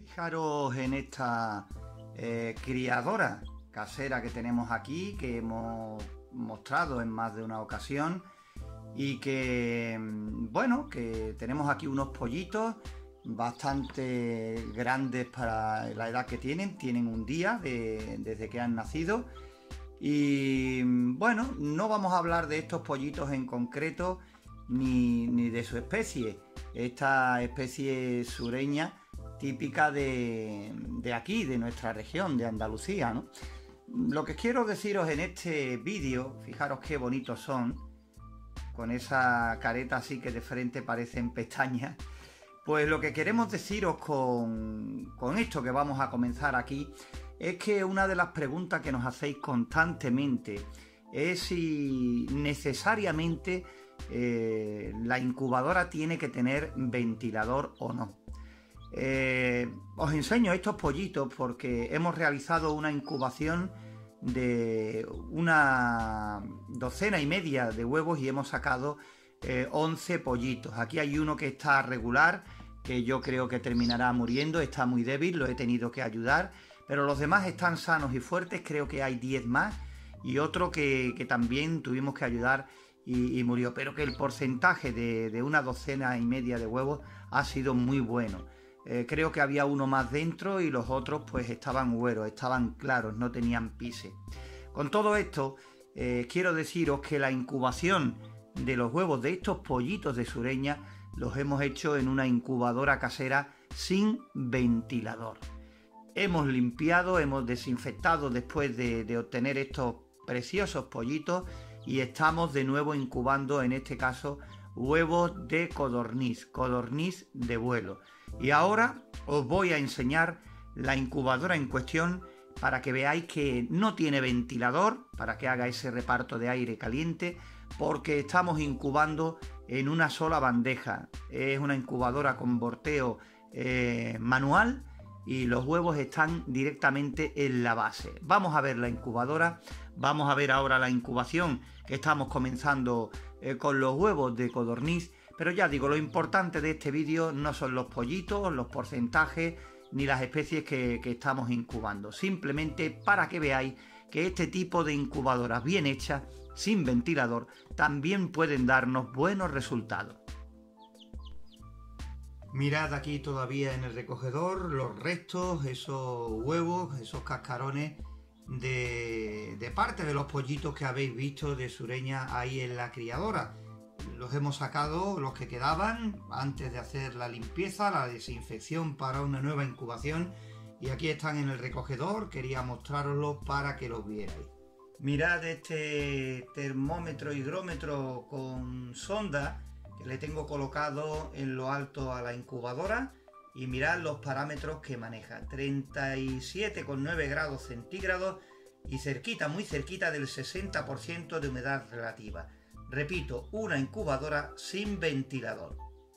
Fijaros en esta criadora casera que tenemos aquí, que hemos mostrado en más de una ocasión, y que, bueno, que tenemos aquí unos pollitos bastante grandes para la edad que tienen un día desde que han nacido. Y bueno, no vamos a hablar de estos pollitos en concreto ni de su especie, esta especie sureña típica de aquí, de nuestra región, de Andalucía, ¿no? Lo que quiero deciros en este vídeo, fijaros qué bonitos son, con esa careta así que de frente parecen pestañas. Pues lo que queremos deciros con esto que vamos a comenzar aquí es que una de las preguntas que nos hacéis constantemente es si necesariamente la incubadora tiene que tener ventilador o no. Os enseño estos pollitos porque hemos realizado una incubación de una docena y media de huevos y hemos sacado 11 pollitos. Aquí hay uno que está regular, que yo creo que terminará muriendo, está muy débil, lo he tenido que ayudar, pero los demás están sanos y fuertes. Creo que hay 10 más y otro que también tuvimos que ayudar y murió, pero que el porcentaje de una docena y media de huevos ha sido muy bueno. Creo que había uno más dentro y los otros pues estaban güeros, estaban claros, no tenían pise. Con todo esto quiero deciros que la incubación de los huevos de estos pollitos de sureña los hemos hecho en una incubadora casera sin ventilador. Hemos limpiado, hemos desinfectado después de obtener estos preciosos pollitos y estamos de nuevo incubando, en este caso, huevos de codorniz de vuelo. Y ahora os voy a enseñar la incubadora en cuestión para que veáis que no tiene ventilador, para que haga ese reparto de aire caliente, porque estamos incubando en una sola bandeja. Es una incubadora con volteo manual y los huevos están directamente en la base. Vamos a ver la incubadora, vamos a ver ahora la incubación que estamos comenzando con los huevos de codorniz, pero ya digo, lo importante de este vídeo no son los pollitos, los porcentajes ni las especies que estamos incubando, simplemente para que veáis que este tipo de incubadoras bien hechas, sin ventilador, también pueden darnos buenos resultados. Mirad aquí todavía en el recogedor los restos, esos huevos, esos cascarones de parte de los pollitos que habéis visto de sureña ahí en la criadora. Los hemos sacado, los que quedaban, antes de hacer la limpieza, la desinfección para una nueva incubación, y aquí están en el recogedor. Quería mostraroslos para que los vierais. Mirad este termómetro higrómetro con sonda que le tengo colocado en lo alto a la incubadora y mirad los parámetros que maneja: 37,9 grados centígrados y cerquita, muy cerquita del 60% de humedad relativa. Repito, una incubadora sin ventilador.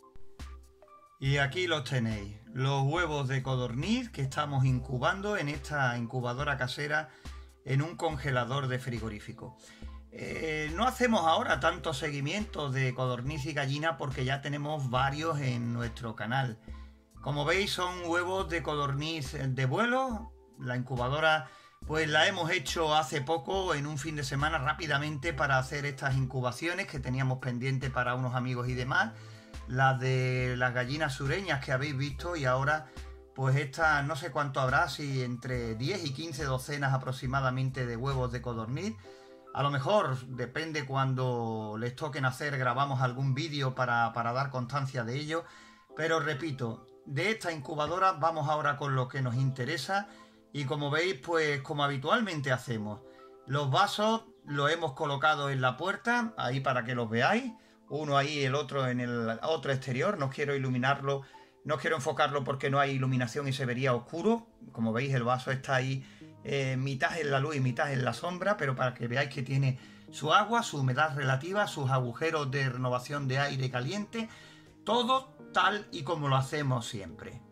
Y aquí los tenéis, los huevos de codorniz que estamos incubando en esta incubadora casera en un congelador de frigorífico. No hacemos ahora tanto seguimiento de codorniz y gallina porque ya tenemos varios en nuestro canal. Como veis, son huevos de codorniz de vuelo. La incubadora pues la hemos hecho hace poco, en un fin de semana, rápidamente, para hacer estas incubaciones que teníamos pendiente para unos amigos y demás. Las de las gallinas sureñas que habéis visto, y ahora pues esta no sé cuánto habrá, si entre 10 y 15 docenas aproximadamente de huevos de codorniz. A lo mejor, depende cuando les toquen hacer, grabamos algún vídeo para dar constancia de ello. Pero repito, de esta incubadora vamos ahora con lo que nos interesa. Y como veis, pues como habitualmente hacemos, los vasos los hemos colocado en la puerta, ahí para que los veáis. Uno ahí, el otro en el otro exterior. No quiero iluminarlo, no quiero enfocarlo porque no hay iluminación y se vería oscuro. Como veis, el vaso está ahí mitad en la luz y mitad en la sombra, pero para que veáis que tiene su agua, su humedad relativa, sus agujeros de renovación de aire caliente, todo tal y como lo hacemos siempre.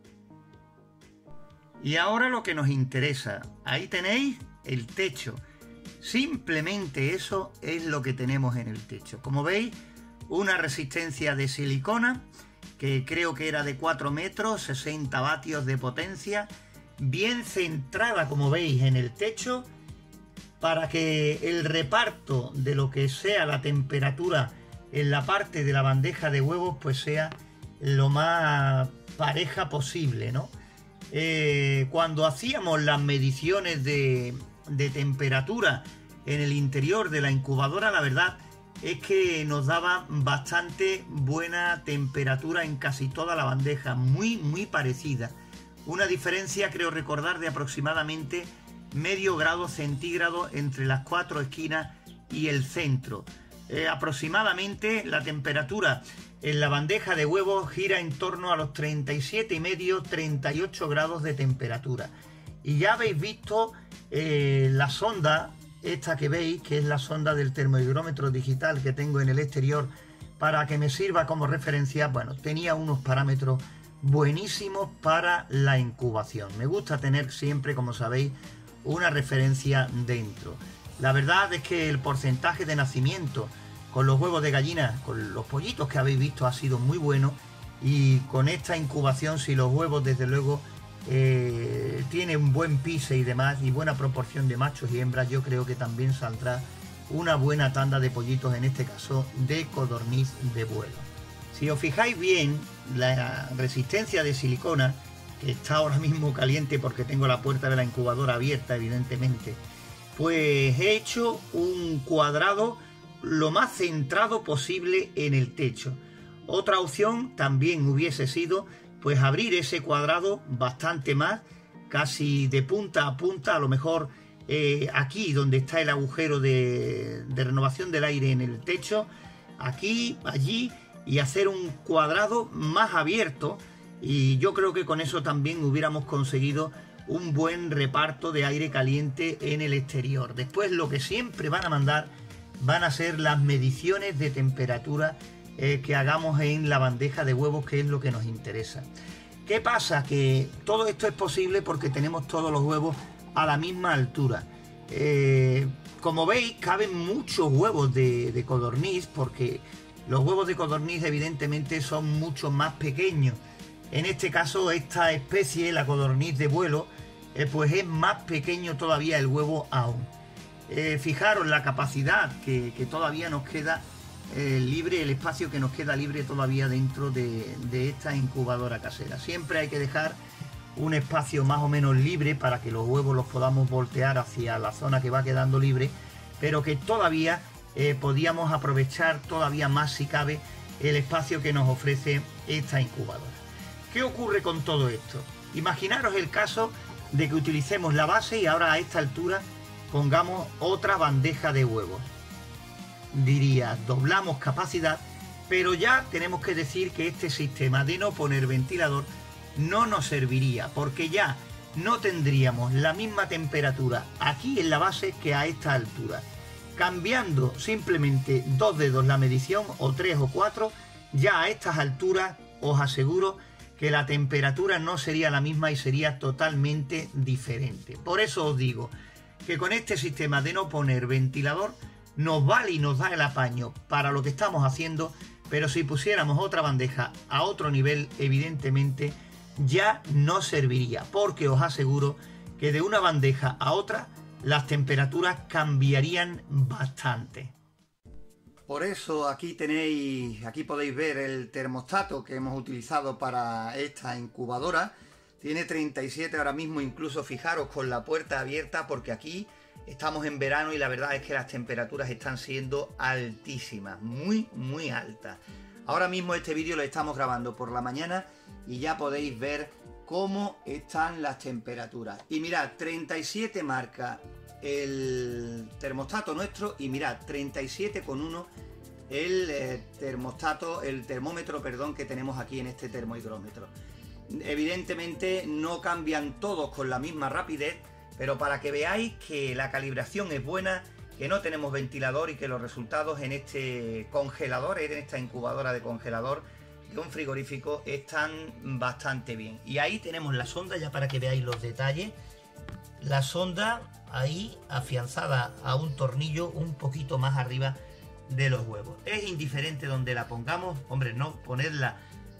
Y ahora lo que nos interesa, ahí tenéis el techo. Simplemente eso es lo que tenemos en el techo. Como veis, una resistencia de silicona que creo que era de 4 metros, 60 vatios de potencia, bien centrada, como veis, en el techo, para que el reparto de lo que sea la temperatura en la parte de la bandeja de huevos pues sea lo más pareja posible, ¿no? Cuando hacíamos las mediciones de temperatura en el interior de la incubadora, la verdad es que nos daba bastante buena temperatura en casi toda la bandeja, muy parecida. Una diferencia, creo recordar, de aproximadamente medio grado centígrado entre las 4 esquinas y el centro. Aproximadamente la temperatura en la bandeja de huevos gira en torno a los 37,5-38 grados de temperatura. Y ya habéis visto la sonda, esta que veis, que es la sonda del termohigrómetro digital que tengo en el exterior para que me sirva como referencia. Bueno, tenía unos parámetros buenísimos para la incubación. Me gusta tener siempre, como sabéis, una referencia dentro. La verdad es que el porcentaje de nacimiento con los huevos de gallina, con los pollitos que habéis visto, ha sido muy bueno, y con esta incubación, si los huevos desde luego tienen un buen pise y demás y buena proporción de machos y hembras, yo creo que también saldrá una buena tanda de pollitos, en este caso de codorniz de vuelo. Si os fijáis bien, la resistencia de silicona, que está ahora mismo caliente porque tengo la puerta de la incubadora abierta, evidentemente, pues he hecho un cuadrado lo más centrado posible en el techo. Otra opción también hubiese sido pues abrir ese cuadrado bastante más, casi de punta a punta, a lo mejor aquí donde está el agujero de renovación del aire en el techo, aquí, allí, y hacer un cuadrado más abierto, y yo creo que con eso también hubiéramos conseguido un buen reparto de aire caliente en el exterior. Después lo que siempre van a mandar van a ser las mediciones de temperatura que hagamos en la bandeja de huevos, que es lo que nos interesa. ¿Qué pasa? Que todo esto es posible porque tenemos todos los huevos a la misma altura. Como veis, caben muchos huevos de codorniz, porque los huevos de codorniz evidentemente son mucho más pequeños. En este caso, esta especie, la codorniz de vuelo, pues es más pequeño todavía el huevo aún. Fijaros la capacidad que todavía nos queda libre, el espacio que nos queda libre todavía dentro de esta incubadora casera. Siempre hay que dejar un espacio más o menos libre para que los huevos los podamos voltear hacia la zona que va quedando libre, pero que todavía podíamos aprovechar todavía más, si cabe, el espacio que nos ofrece esta incubadora. ¿Qué ocurre con todo esto? Imaginaros el caso de que utilicemos la base y ahora a esta altura pongamos otra bandeja de huevos. Diría, doblamos capacidad, pero ya tenemos que decir que este sistema de no poner ventilador no nos serviría, porque ya no tendríamos la misma temperatura aquí en la base que a esta altura. Cambiando simplemente 2 dedos la medición, o 3 o 4, ya a estas alturas os aseguro que la temperatura no sería la misma y sería totalmente diferente. Por eso os digo que con este sistema de no poner ventilador nos vale y nos da el apaño para lo que estamos haciendo, pero si pusiéramos otra bandeja a otro nivel, evidentemente ya no serviría, porque os aseguro que de una bandeja a otra las temperaturas cambiarían bastante. Por eso aquí podéis ver el termostato que hemos utilizado para esta incubadora. Tiene 37 ahora mismo, incluso fijaros con la puerta abierta, porque aquí estamos en verano y la verdad es que las temperaturas están siendo altísimas, muy altas. Ahora mismo este vídeo lo estamos grabando por la mañana y ya podéis ver cómo están las temperaturas. Y mirad, 37 marca el termostato nuestro, y mirad, 37,1 el termómetro, perdón, que tenemos aquí en este termohigrómetro. Evidentemente no cambian todos con la misma rapidez, pero para que veáis que la calibración es buena, que no tenemos ventilador y que los resultados en este congelador, en esta incubadora de congelador de un frigorífico, están bastante bien. Y ahí tenemos la sonda, ya para que veáis los detalles. La sonda ahí afianzada a un tornillo un poquito más arriba de los huevos. Es indiferente donde la pongamos, hombre, no ponerla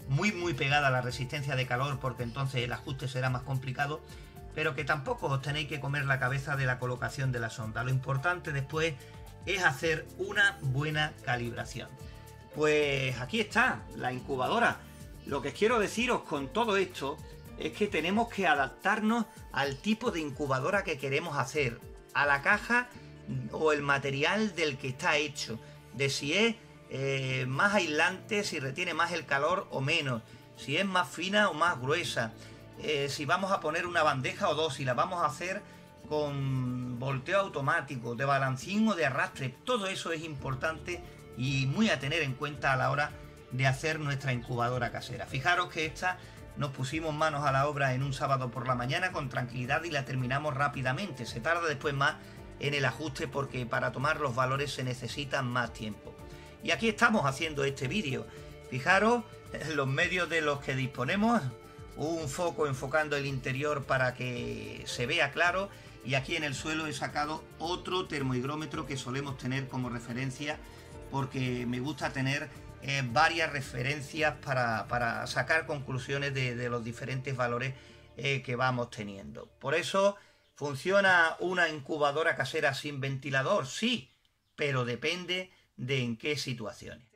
muy pegada a la resistencia de calor, porque entonces el ajuste será más complicado, pero que tampoco os tenéis que comer la cabeza de la colocación de la sonda. Lo importante después es hacer una buena calibración. Pues aquí está la incubadora. Lo que quiero deciros con todo esto es que tenemos que adaptarnos al tipo de incubadora que queremos hacer, a la caja o el material del que está hecho, de si es más aislante, si retiene más el calor o menos, si es más fina o más gruesa, si vamos a poner una bandeja o dos, si la vamos a hacer con volteo automático, de balancín o de arrastre. Todo eso es importante y muy a tener en cuenta a la hora de hacer nuestra incubadora casera. Fijaros que esta nos pusimos manos a la obra en un sábado por la mañana con tranquilidad y la terminamos rápidamente. Se tarda después más en el ajuste porque para tomar los valores se necesita más tiempo. Y aquí estamos haciendo este vídeo. Fijaros los medios de los que disponemos, un foco enfocando el interior para que se vea claro, y aquí en el suelo he sacado otro termohigrómetro que solemos tener como referencia porque me gusta tener varias referencias para sacar conclusiones de los diferentes valores que vamos teniendo. Por eso, ¿funciona una incubadora casera sin ventilador? Sí, pero depende de en qué situaciones.